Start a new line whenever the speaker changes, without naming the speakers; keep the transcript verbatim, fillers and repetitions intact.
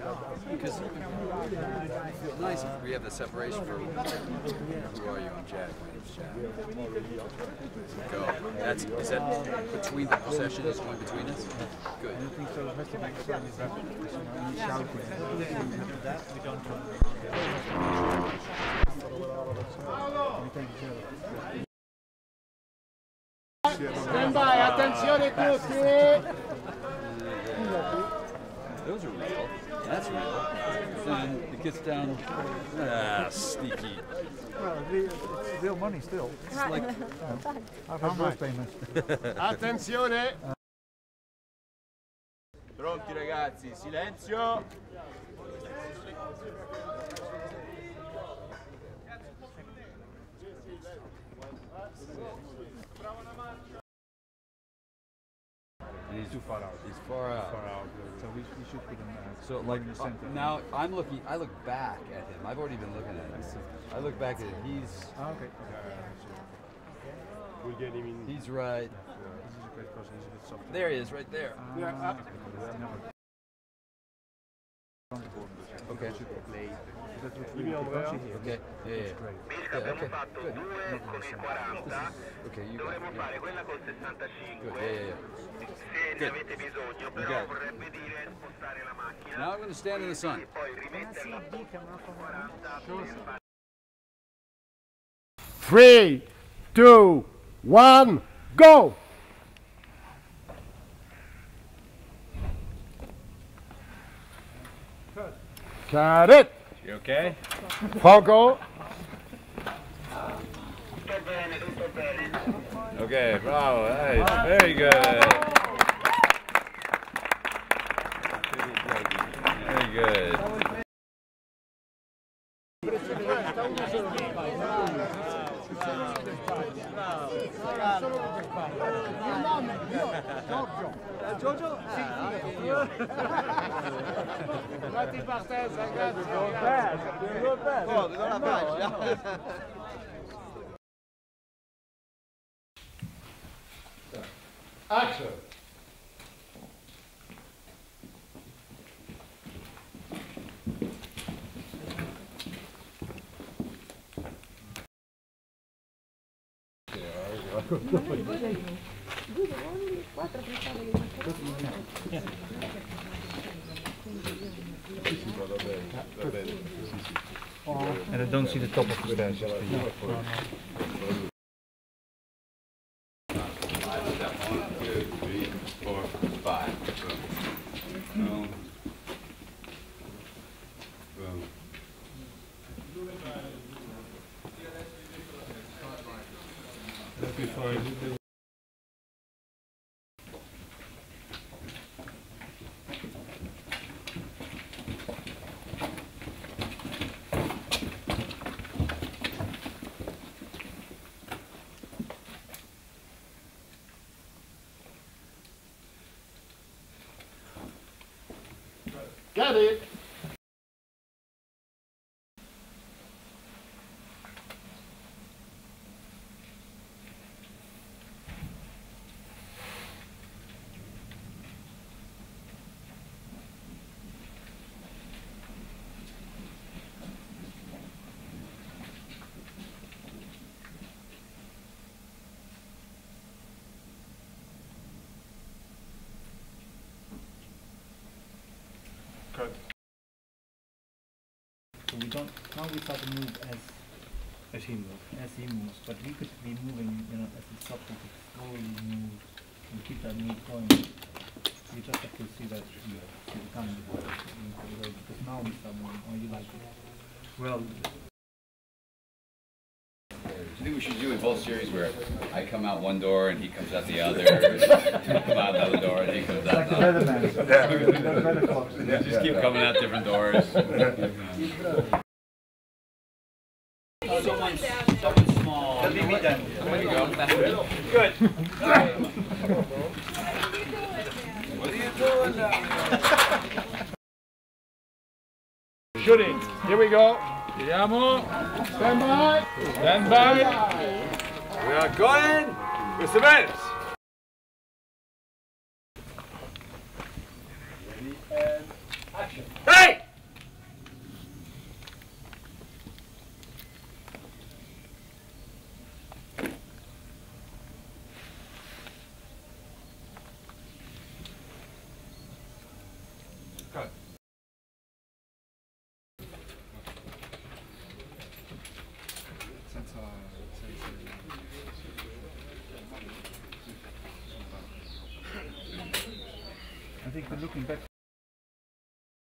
Because it feels nice if we have the separation for who are you? I'm Jack. My name's Jack. Go. That's is that between the possession is going between us? Good.
Stand by, attenzione tutti!
Those are real. That's real. Then it gets down. Ah, sneaky.
Well, it's real money still.
It's like
I've had both payments.
Attenzione! Pronti ragazzi, silenzio!
And he's
too far out.
He's far out.
Far out. So we, we should put him uh,
So like uh, now I'm looking. I look back at him. I've already been looking at him. I look back at him. He's.
Ah, okay.
We'll get him in.
He's right. There he is, right there.
Yeah. Uh,
okay.
Give me Andrea.
Okay. Yeah, yeah. yeah.
Misca, abbiamo fatto due con il quaranta,
Okay, you
dovremmo
got
fare quella col sessantacinque.
Good. Yeah, yeah, yeah.
Se ne avete bisogno, però vorrebbe dire spostare la macchina.
Now I'm going to stand in the sun.
Poi rimetterla quaranta.
Three, two, one, go! Got it!
You okay?
Pogo!
Okay, bravo. Hey, very good. Very good.
Giorgio? Sì. Fatti partenza, ragazzi. Oh, do la faccia. Action.
And I don't see the top of the stairs.
One, two, three, four, five. Boom. Boom.
That'd be fine.
Got it!
Good.
So we don't, now we start to move as
As he moves.
as he moves, but we could be moving, you know, as the subject slowly moves and keep that move going. You just have to see that, you know, see the coming before, because now we start moving, or you like it.
Well,
I think we should do in both series where I come out one door and he comes out the other. I come out the other door and he comes out the other. Just keep coming out different doors. Someone, someone small. There you go. Good. What are you doing now?
Shooting. Here we go.
vediamo.
Stand by.
Stand by.
We are going with the minutes. Ready and action. Hey!
think we're looking back